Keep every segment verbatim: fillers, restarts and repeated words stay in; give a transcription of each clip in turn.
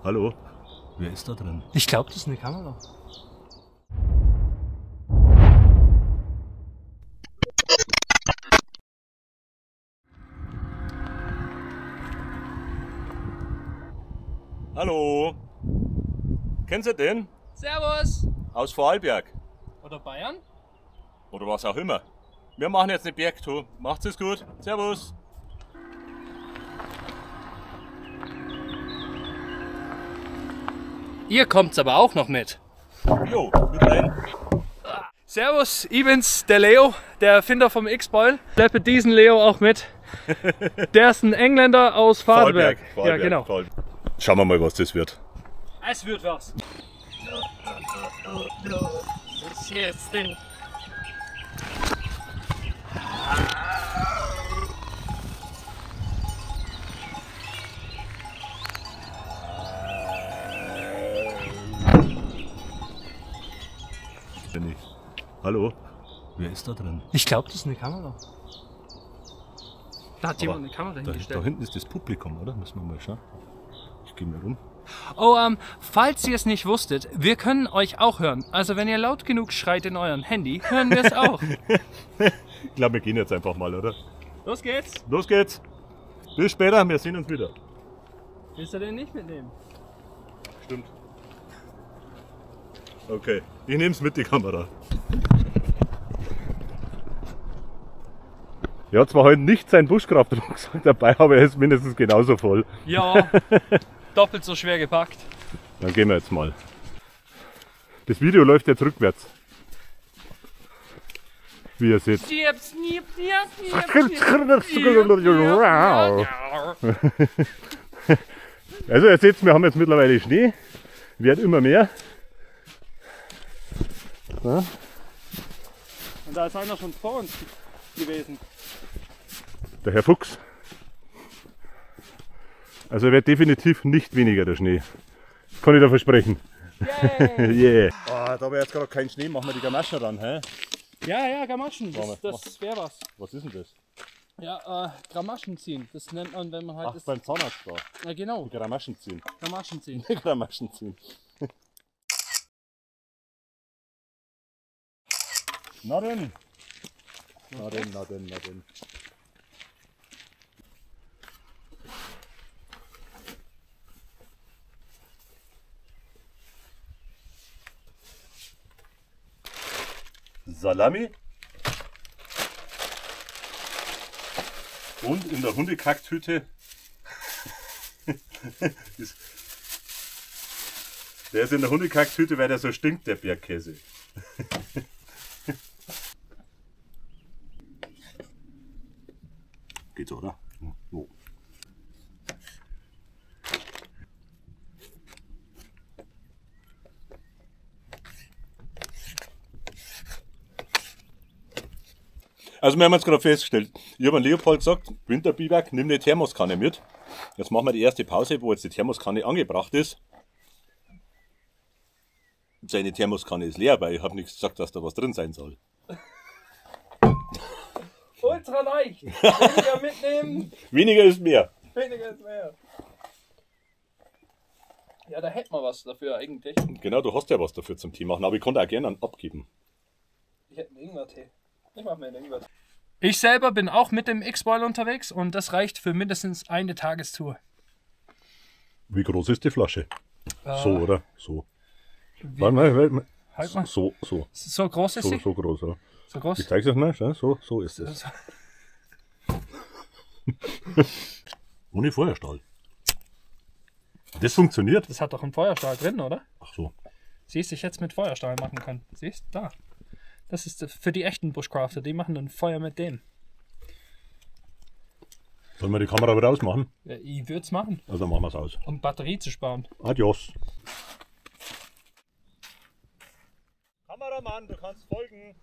Hallo? Wer ist da drin? Ich glaube, das ist eine Kamera. Hallo? Kennen Sie den? Servus! Aus Vorarlberg. Oder Bayern? Oder was auch immer. Wir machen jetzt eine Bergtour. Macht's es gut. Servus. Ihr kommt's aber auch noch mit. Jo, mit rein. Servus, ich bin's, der Leo, der Erfinder vom X-Boil. Schleppe diesen Leo auch mit. Der ist ein Engländer aus Vorarlberg. Vorarlberg. Ja, genau. Vorarlberg. Schauen wir mal, was das wird. Es wird was. Was ist jetzt denn? Bin ich. Hallo? Wer ist da drin? Ich glaube, das ist eine Kamera. Da hat jemand Aber eine Kamera Da, hingestellt. da hinten ist das Publikum, oder? Müssen wir mal schauen. Ich gehe mal rum. Oh, ähm, falls ihr es nicht wusstet, wir können euch auch hören. Also wenn ihr laut genug schreit in euren Handy, hören wir es auch. Ich glaube, wir gehen jetzt einfach mal, oder? Los geht's. Los geht's. Bis später, wir sehen uns wieder. Willst du den nicht mitnehmen? Stimmt. Okay, ich nehme es mit, die Kamera. Er hat zwar heute nicht seinen Buschkraftrucksack dabei, aber er ist mindestens genauso voll. Ja, doppelt so schwer gepackt. Dann gehen wir jetzt mal. Das Video läuft jetzt rückwärts. Wie ihr seht. Stiep, stiep, stiep, stiep, Also ihr seht, wir haben jetzt mittlerweile Schnee. Wird immer mehr. Ja. Und da ist einer schon vor uns gewesen. Der Herr Fuchs. Also wird definitiv nicht weniger der Schnee. Das kann ich dir versprechen. Yay. Yeah. Oh, da wir jetzt gerade keinen Schnee, machen wir die Gamaschen ran, hä? Ja, ja, Gamaschen, das, Mach- das wäre was. Was ist denn das? Ja, äh, Gamaschen ziehen, das nennt man, wenn man halt... Ach, das, beim Zahnarzt da. ja, genau, Die Gamaschen ziehen. Gamaschen ziehen. Die Gamaschen ziehen. Na denn. Na denn, na denn, na denn. Salami. Und in der Hundekacktüte. ist, der ist in der Hundekacktüte, weil der so stinkt, der Bergkäse. Geht's, oder? Oh. Also wir haben jetzt gerade festgestellt, ich habe an Leopold gesagt, Winterbiwak, nimm eine Thermoskanne mit. Jetzt machen wir die erste Pause, wo jetzt die Thermoskanne angebracht ist. Seine Thermoskanne ist leer, weil ich habe nichts gesagt, dass da was drin sein soll. Ultra leicht, weniger mitnehmen, Weniger ist mehr. weniger ist mehr. Ja, da hätten wir was dafür eigentlich. Genau, du hast ja was dafür zum Tee machen, aber ich konnte auch gerne einen abgeben. Ich hätte einen Ingwer-Tee. Ich mach mir einen Ingwer-Tee. Ich selber bin auch mit dem X-Boil unterwegs und das reicht für mindestens eine Tagestour. Wie groß ist die Flasche? Äh, So, oder? So. Wie, Warte mal, warte mal. halt mal. So, so. So groß ist So, sie? so groß, ja. So groß? Ich zeig's euch mal, schau, so, so ist es. Ohne Feuerstahl. Das funktioniert? Das hat doch einen Feuerstahl drin, oder? Ach so. Siehst du, ich jetzt mit Feuerstahl machen können. Siehst du, da. Das ist für die echten Bushcrafter, die machen dann Feuer mit dem. Sollen wir die Kamera wieder ausmachen? Ja, ich würde es machen, Also machen wir es aus. um Batterie zu sparen. Adios. Kameramann, du kannst folgen.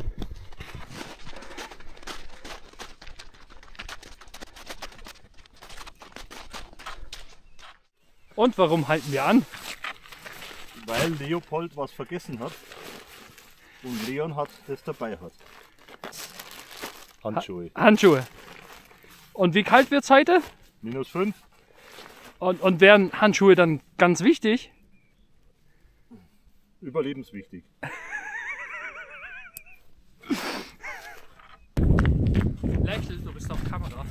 Und warum halten wir an? Weil Leopold was vergessen hat und Leon hat das dabei hat. Handschuhe. Handschuhe. Und wie kalt wird es heute? Minus fünf. Und, und wären Handschuhe dann ganz wichtig? Überlebenswichtig. Lächel, du bist auf Kamera.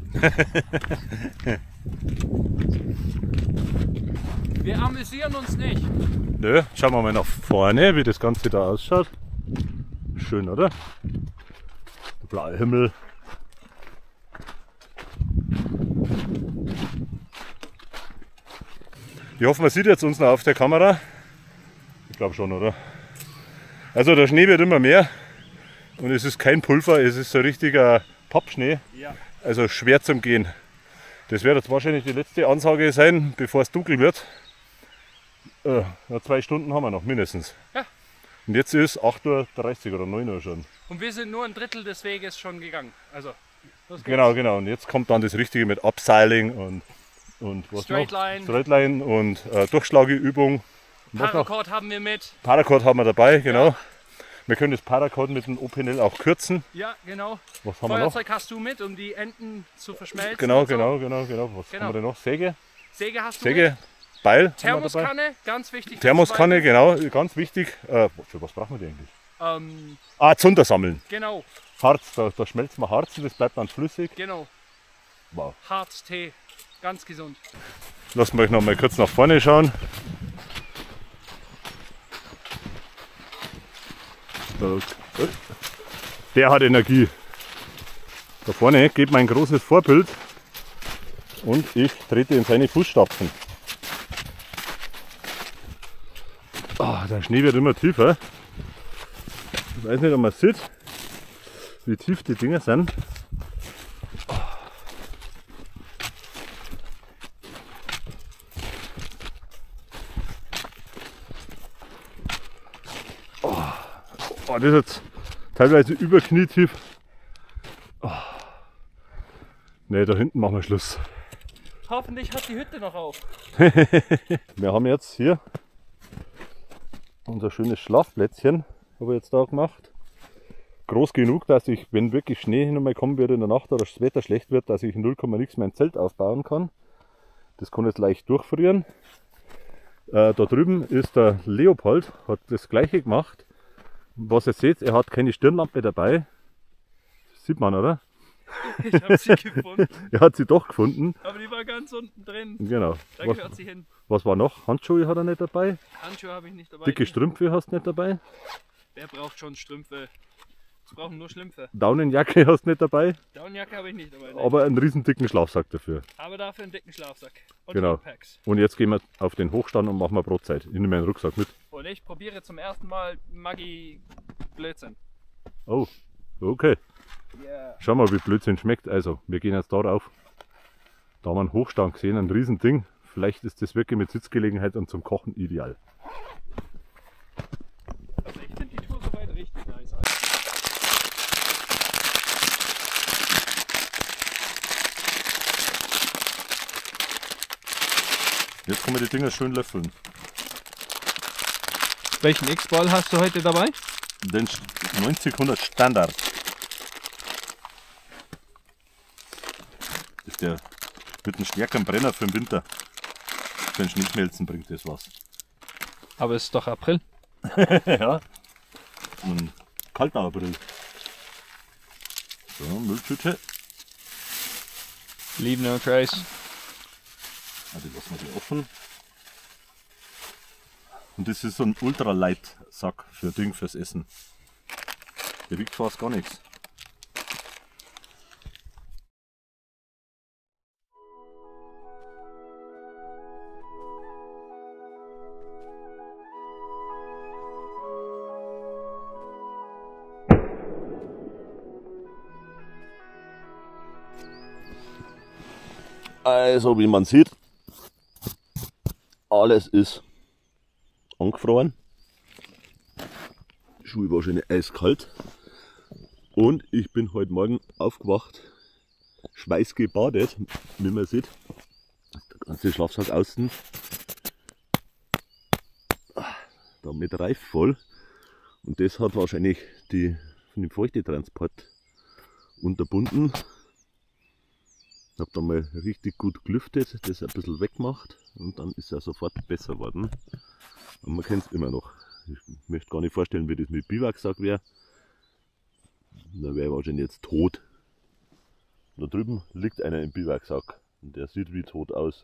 Wir amüsieren uns nicht. Nö, schauen wir mal nach vorne, wie das Ganze da ausschaut. Schön, oder? Der blaue Himmel. Ich hoffe, man sieht jetzt uns noch auf der Kamera. Ich glaube schon, oder? Also der Schnee wird immer mehr und es ist kein Pulver, es ist so richtiger Pappschnee. Ja. Also schwer zum Gehen. Das wird jetzt wahrscheinlich die letzte Ansage sein, bevor es dunkel wird. Äh, ja, zwei Stunden haben wir noch mindestens. Ja. Und jetzt ist acht Uhr dreißig oder neun Uhr schon. Und wir sind nur ein Drittel des Weges schon gegangen. Also, los geht's. Genau, genau. Und jetzt kommt dann das Richtige mit Upseiling und, und was Straight noch? Line. Straight Line und äh, Durchschlageübung. Und was noch? Paracord haben wir mit. Paracord haben wir dabei, genau. Ja. Wir können das Paracord mit dem O P N L auch kürzen. Ja, genau. Was haben wir noch? Feuerzeug hast du mit, um die Enden zu verschmelzen. Genau, und so. genau, genau, genau. Was Genau. haben wir denn noch? Säge? Säge hast du Säge, mit. Beil. haben wir dabei. Thermoskanne, ganz wichtig. Thermoskanne, genau, ganz wichtig. Äh, für was brauchen wir die eigentlich? Ähm, Ah, Zunder sammeln. genau, Harz, da, da schmelzt man Harz und das bleibt dann flüssig. genau. Wow. Harztee, ganz gesund. Lassen wir euch noch mal kurz nach vorne schauen. Der hat Energie. Da vorne geht mein großes Vorbild und ich trete in seine Fußstapfen. Oh, der Schnee wird immer tiefer. Ich weiß nicht, ob man sieht, wie tief die Dinger sind. Oh, das ist jetzt teilweise über knietief. Oh. Ne, da hinten machen wir Schluss. Hoffentlich hat die Hütte noch auf. Wir haben jetzt hier unser schönes Schlafplätzchen, habe ich jetzt da gemacht. Groß genug, dass ich, wenn wirklich Schnee hin und mal kommen würde in der Nacht oder das Wetter schlecht wird, dass ich in null Komma nix mein Zelt aufbauen kann. Das kann jetzt leicht durchfrieren. Äh, da drüben ist der Leopold, hat das gleiche gemacht. Was ihr seht, er hat keine Stirnlampe dabei. Das sieht man, oder? Ich habe sie gefunden. Er hat sie doch gefunden. Aber die war ganz unten drin. Genau. Da Was, gehört sie hin. was war noch? Handschuhe hat er nicht dabei. Handschuhe habe ich nicht dabei. Dicke Strümpfe hast du nicht dabei. Wer braucht schon Strümpfe? Es brauchen nur Schlümpfe. Daunenjacke hast du nicht dabei. Downjacke habe ich nicht dabei. Nein. Aber einen riesen dicken Schlafsack dafür. Aber dafür einen dicken Schlafsack. Und Genau. Packs. Und jetzt gehen wir auf den Hochstand und machen wir Brotzeit. Ich nehme meinen Rucksack mit. Und ich probiere zum ersten Mal Maggi Blödsinn. Oh, okay. Yeah. Schau mal, wie Blödsinn schmeckt. Also, wir gehen jetzt da rauf. Da haben wir einen Hochstand gesehen, ein riesen Ding. Vielleicht ist das wirklich mit Sitzgelegenheit und zum Kochen ideal. Also ich finde die Tour soweit richtig nice. Jetzt können wir die Dinger schön löffeln. Welchen X-Ball hast du heute dabei? Den neunzig-hundert Standard. Das ist der mit einem stärkeren Brenner für den Winter. Für den Schneeschmelzen bringt das was. Aber es ist doch April. Ja. Und kalter April. So, Mülltüte. Leave no trace. Also lassen wir die offen. Und das ist so ein Ultralight-Sack für Ding fürs Essen. Der wiegt fast gar nichts. Also wie man sieht, alles ist angefroren. Schuhe wahrscheinlich eiskalt. Und ich bin heute Morgen aufgewacht, schweißgebadet, wie man sieht. Der ganze Schlafsack außen, da mit Reif voll. Und das hat wahrscheinlich die von dem Feuchtetransport unterbunden. Habe dann mal richtig gut gelüftet, das ein bisschen weggemacht und dann ist er sofort besser geworden. Und man kennt es immer noch. Ich möchte gar nicht vorstellen, wie das mit Biwaksack wäre. Da wäre ich wahrscheinlich jetzt tot. Da drüben liegt einer im Biwaksack und der sieht wie tot aus.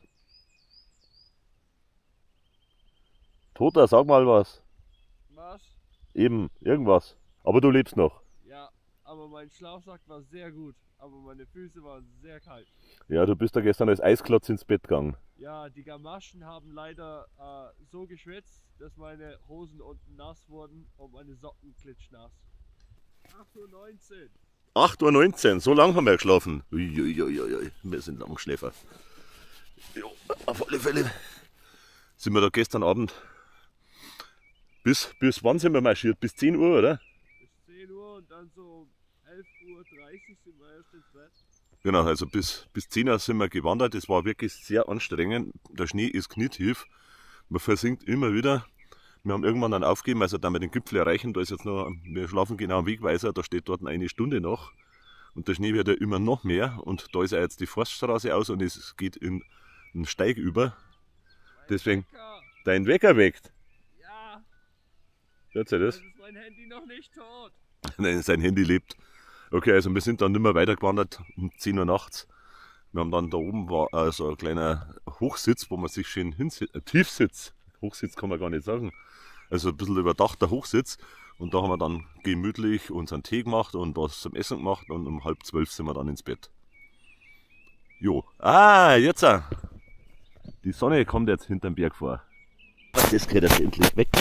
Toter, sag mal was. Was? Eben, irgendwas. Aber du lebst noch. Ja, aber mein Schlafsack war sehr gut, aber meine Füße waren sehr kalt. Ja, du bist da gestern als Eisklotz ins Bett gegangen. Ja, die Gamaschen haben leider äh, so geschwitzt, dass meine Hosen unten nass wurden und meine Socken klitschnass. acht Uhr neunzehn. acht Uhr neunzehn, so lange haben wir geschlafen. Uiuiuiui, wir sind Langschläfer. Ja, auf alle Fälle sind wir da gestern Abend. Bis, bis wann sind wir marschiert? Bis zehn Uhr, oder? Bis zehn Uhr und dann so um elf Uhr dreißig sind wir erst ins Bett. Genau, also bis, bis zehn Uhr sind wir gewandert. Das war wirklich sehr anstrengend. Der Schnee ist knietief. Man versinkt immer wieder. Wir haben irgendwann dann aufgegeben, also da wir den Gipfel erreichen, da ist jetzt noch, wir schlafen genau am Wegweiser, da steht dort eine Stunde noch. Und der Schnee wird ja immer noch mehr. Und da ist ja jetzt die Forststraße aus und es geht in einen Steig über. Deswegen, dein Wecker weckt. Ja, Hört ihr das? das ist mein Handy noch nicht tot. Nein, sein Handy lebt. Okay, also wir sind dann nicht mehr weitergewandert um zehn Uhr nachts. Wir haben dann da oben war äh, so ein kleiner Hochsitz, wo man sich schön hinsitzt, äh, Tiefsitz, Hochsitz kann man gar nicht sagen, also ein bisschen überdachter Hochsitz. Und da haben wir dann gemütlich unseren Tee gemacht und was zum Essen gemacht und um halb zwölf sind wir dann ins Bett. Jo, ah, jetzt! Äh. Die Sonne kommt jetzt hinterm Berg vor. Das geht jetzt endlich weg.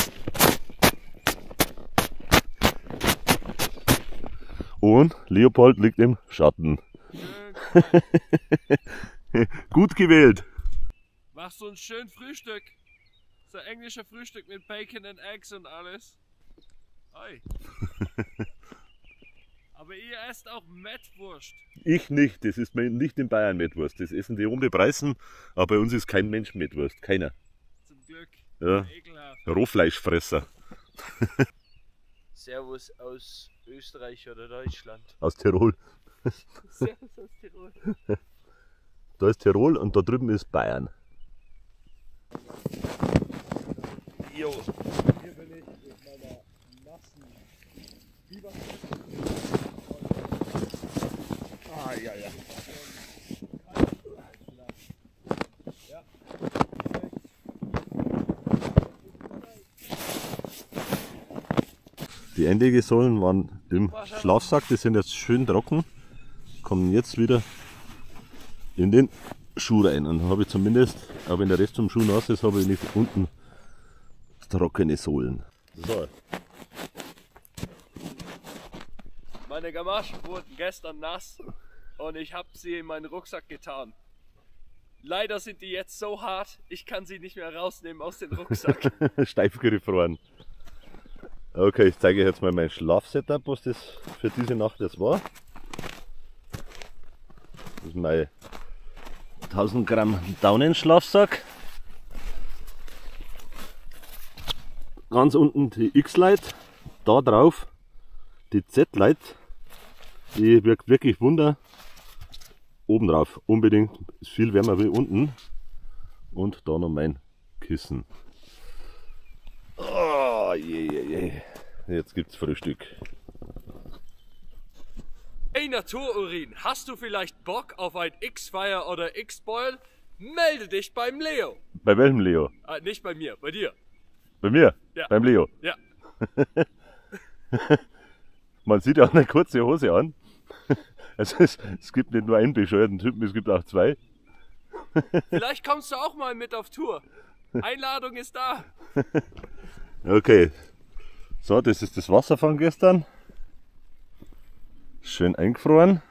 Und Leopold liegt im Schatten. Gut gewählt. Machst so ein schön Frühstück. So ein englischer Frühstück mit Bacon and Eggs und alles. Oi. Aber ihr esst auch Mettwurst. Ich nicht, das ist nicht in Bayern Mettwurst. Das essen die um die Preisen, aber bei uns ist kein Mensch Mettwurst, keiner. Zum Glück. Ja. Ekelhaft. Rohfleischfresser. Servus aus Österreich oder Deutschland. Aus Tirol. Servus aus Tirol. Da ist Tirol und da drüben ist Bayern. Jo. Hier bin ich mit meiner nassen Biber. Ah, ja, ja. Ja. Die Einlegesohlen waren im Schlafsack, die sind jetzt schön trocken, kommen jetzt wieder in den Schuh rein. Und habe ich zumindest, auch wenn der Rest vom Schuh nass ist, habe ich nicht unten trockene Sohlen. So. Meine Gamaschen wurden gestern nass und ich habe sie in meinen Rucksack getan. Leider sind die jetzt so hart, ich kann sie nicht mehr rausnehmen aus dem Rucksack. Steif gefroren. Okay, ich zeige euch jetzt mal mein Schlafsetup, was das für diese Nacht jetzt war. Das ist mein tausend Gramm Daunenschlafsack. Ganz unten die X-Lite, da drauf die Z-Lite, die wirkt wirklich Wunder. Oben drauf unbedingt, ist viel wärmer wie unten. Und da noch mein Kissen. Oh, je, je, je. Jetzt gibt's Frühstück. Hey Natururin, hast du vielleicht Bock auf ein X-Fire oder X-Boil? Melde dich beim Leo. Bei welchem Leo? Ah, nicht bei mir, bei dir. Bei mir? Ja. Beim Leo? Ja. Man sieht ja auch eine kurze Hose an. Also es, es gibt nicht nur einen bescheuerten Typen, es gibt auch zwei. Vielleicht kommst du auch mal mit auf Tour. Einladung ist da. Okay. So, das ist das Wasser von gestern. Schön eingefroren.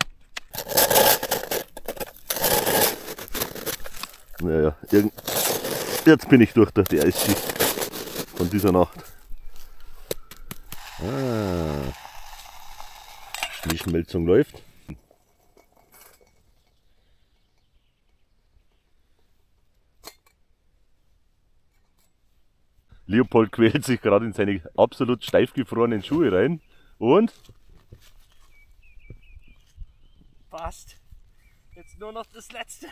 Naja, irgend... jetzt bin ich durch, durch die Eisschicht von dieser Nacht. Ah. Die Schmelzung läuft. Leopold quält sich gerade in seine absolut steif gefrorenen Schuhe rein und Passt. Jetzt Jetzt nur noch das letzte.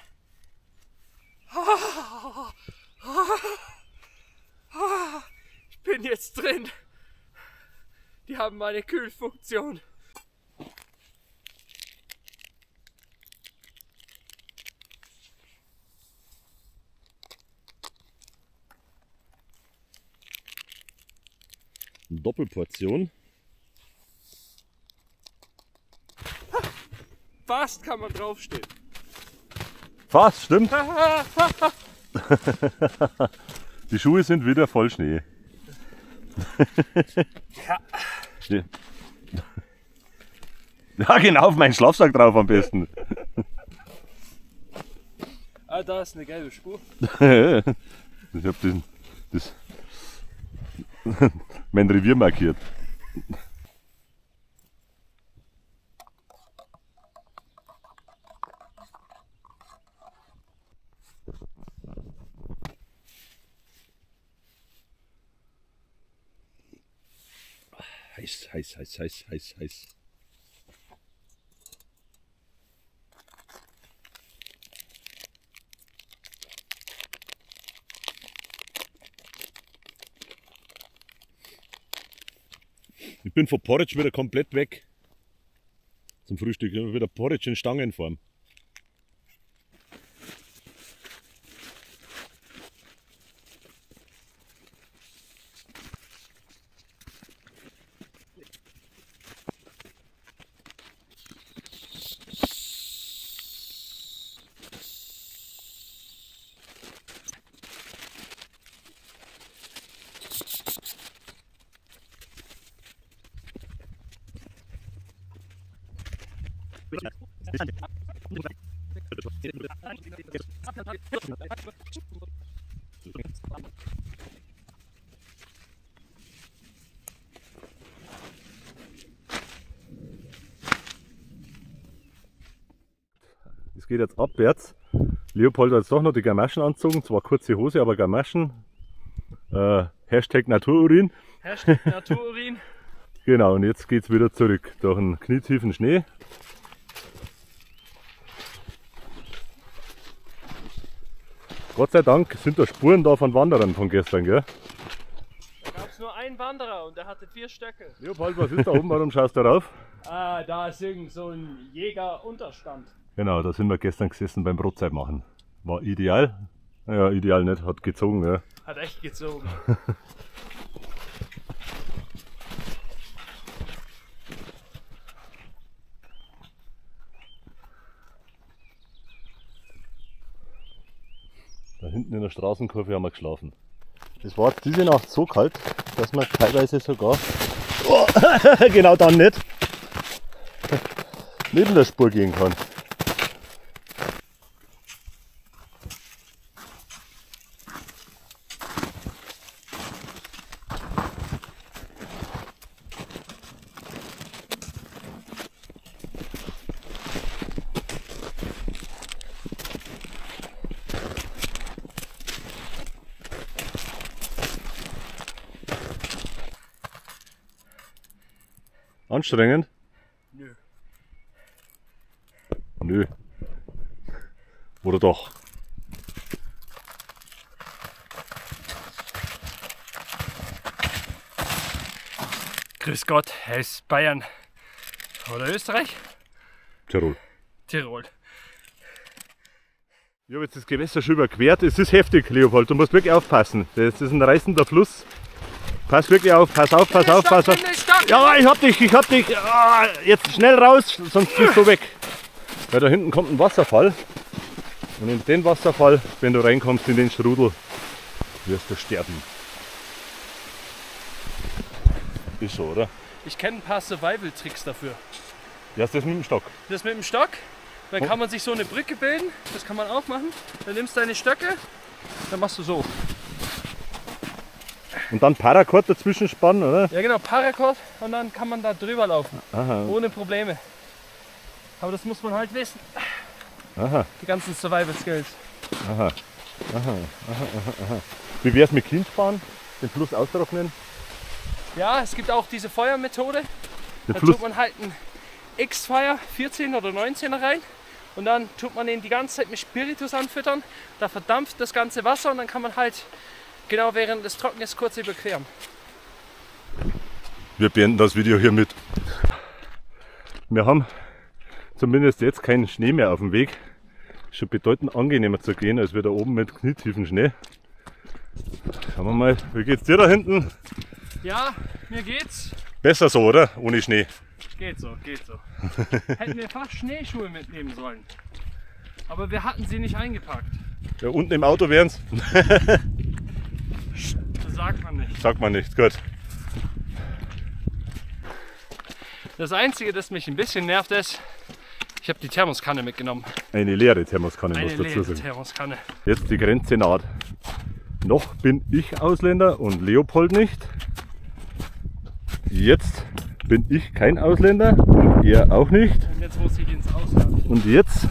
Ich bin jetzt drin. Die haben meine Kühlfunktion. Doppelportion. Fast kann man draufstehen. Fast, stimmt. Die Schuhe sind wieder voll Schnee. Ja. Ja, genau, auf meinen Schlafsack drauf am besten. Ah, da ist eine gelbe Spur. Ich hab den, das, mein Revier markiert. Heiß, heiß, heiß, heiß, heiß, heiß. Ich bin von Porridge wieder komplett weg. Zum Frühstück. Ich habe wieder Porridge in Stangenform. Es geht jetzt abwärts. Leopold hat jetzt doch noch die Gamaschen angezogen, zwar kurze Hose, aber Gamaschen. Äh, Hashtag Natururin. Hashtag Natururin. Genau, und jetzt geht es wieder zurück durch einen knietiefen Schnee. Gott sei Dank sind da Spuren da von Wanderern von gestern, gell? Da gab es nur einen Wanderer und der hatte vier Stöcke. Leopold, was ist da oben? Warum schaust du rauf? Ah, da ist irgend so ein Jägerunterstand. Genau, da sind wir gestern gesessen beim Brotzeit machen. War ideal. Naja, ideal nicht, hat gezogen, ja. Hat echt gezogen. Da hinten in der Straßenkurve haben wir geschlafen. Es war jetzt diese Nacht so kalt, dass man teilweise sogar, oh, genau dann nicht, neben der Spur gehen kann. Anstrengend? Nö. Nö. Oder doch? Grüß Gott, er ist Bayern. Oder Österreich? Tirol. Tirol. Ich habe jetzt das Gewässer schon überquert. Es ist heftig, Leopold. Du musst wirklich aufpassen. Das ist ein reißender Fluss. Pass wirklich auf, pass auf, pass auf, pass auf. Ja, ich hab dich, ich hab dich. Ah, jetzt schnell raus, sonst bist du weg. Weil da hinten kommt ein Wasserfall. Und in den Wasserfall, wenn du reinkommst in den Strudel, wirst du sterben. Ist so, oder? Ich kenne ein paar Survival-Tricks dafür. Ja, ist das mit dem Stock? Das mit dem Stock, dann kann man sich so eine Brücke bilden. Das kann man auch machen. Dann nimmst du deine Stöcke, dann machst du so. Und dann Paracord dazwischen spannen, oder? Ja genau, Paracord und dann kann man da drüber laufen. Aha. Ohne Probleme. Aber das muss man halt wissen. Aha. Die ganzen Survival Skills. Aha. Aha. Aha. Aha. Aha. Wie wär's mit Kindfahren? Den Fluss austrocknen? Ja, es gibt auch diese Feuermethode. Den Da Fluss. tut man halt ein X-Fire vierzehn oder neunzehner rein Und dann tut man ihn die ganze Zeit mit Spiritus anfüttern. Da verdampft das ganze Wasser und dann kann man halt genau während des Trockens kurz überqueren. Wir beenden das Video hiermit. Wir haben zumindest jetzt keinen Schnee mehr auf dem Weg. Schon bedeutend angenehmer zu gehen, als wir da oben mit knietiefen Schnee. Schauen wir mal, wie geht's dir da hinten? Ja, mir geht's. Besser so, oder? Ohne Schnee. Geht so, geht so. Hätten wir fast Schneeschuhe mitnehmen sollen. Aber wir hatten sie nicht eingepackt. Ja, unten im Auto wären's. Das sagt man nicht. Sagt man nicht, gut. Das Einzige, das mich ein bisschen nervt, ist, ich habe die Thermoskanne mitgenommen. Eine leere Thermoskanne, Eine muss dazu leere sagen. Thermoskanne. Jetzt die Grenze naht. Noch bin ich Ausländer und Leopold nicht. Jetzt bin ich kein Ausländer und er auch nicht. Und jetzt muss ich ins Ausland. Und jetzt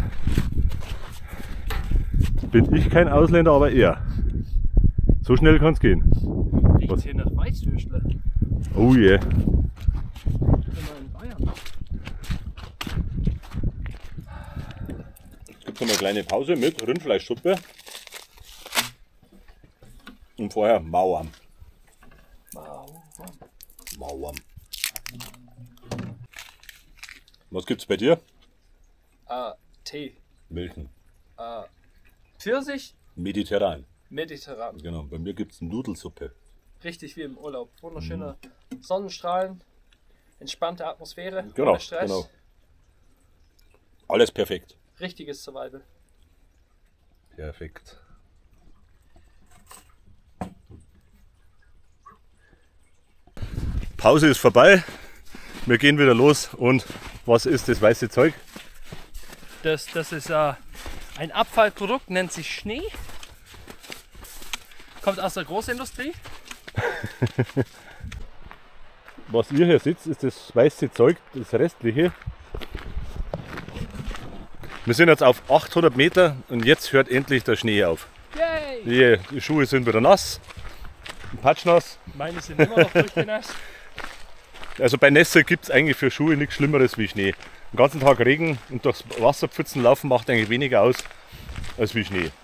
bin ich kein Ausländer, aber er. So schnell kann es gehen. Riecht hier nach Weißwürstle. Oh je. Yeah. Ich bin mal in Bayern. Es gibt noch eine kleine Pause mit Rindfleischsuppe. Und vorher Mauern. Mauern. Was gibt's bei dir? Ah, Tee. Milchen. Ah, Pfirsich, Mediterran. mediterran. Genau, bei mir gibt's Nudelsuppe. Richtig wie im Urlaub. Wunderschöne Sonnenstrahlen, entspannte Atmosphäre, Genau, ohne Stress. genau. Alles perfekt. Richtiges Survival. Perfekt. Pause ist vorbei. Wir gehen wieder los. Und was ist das weiße Zeug? Das, das ist äh, ein Abfallprodukt, nennt sich Schnee. Kommt aus der Großindustrie. Was ihr hier seht, ist das weiße Zeug, das restliche. Wir sind jetzt auf achthundert Meter und jetzt hört endlich der Schnee auf. Yay! Die, die Schuhe sind wieder nass, patschnass. Meine sind immer noch durchgenässt. Also bei Nässe gibt es eigentlich für Schuhe nichts Schlimmeres wie Schnee. Den ganzen Tag Regen und durchs Wasserpfützen laufen macht eigentlich weniger aus als wie Schnee.